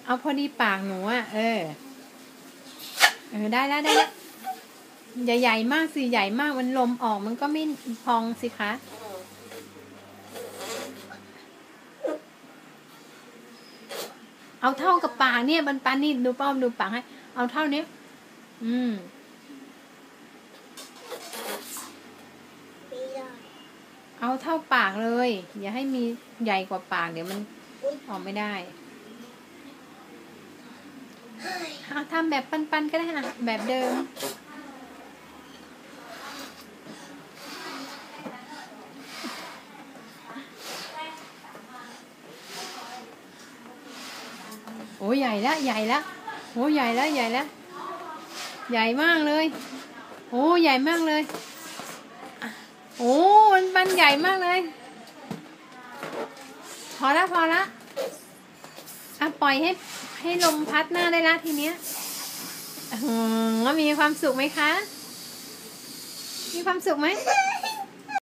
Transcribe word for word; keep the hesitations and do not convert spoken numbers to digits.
เอาพอดีปากหนูอ่ะเออเออได้แล้วได้แล้วอย่าใหญ่มากสิใหญ่มากมันลมออกมันก็ไม่พองสิคะเอาเท่ากับปากเนี่ยปันปันนี่ดูป้อมดูปากให้เอาเท่านี้อืมเอาเท่าปากเลยอย่าให้มีใหญ่กว่าปากเดี๋ยวมันออกไม่ได้ทำแบบปันๆก็ได้ค่ะแบบเดิมโอ้ใหญ่แล้วใหญ่แล้วโอ้ใหญ่แล้วใหญ่แล้วใหญ่มากเลยโอ้ใหญ่มากเลยโอ้มันปันใหญ่มากเลยพอละพอละอ่ะปล่อยให้ให้ลมพัดหน้าได้ละทีเนี้ยอืมมีความสุขไหมคะมีความสุขไหม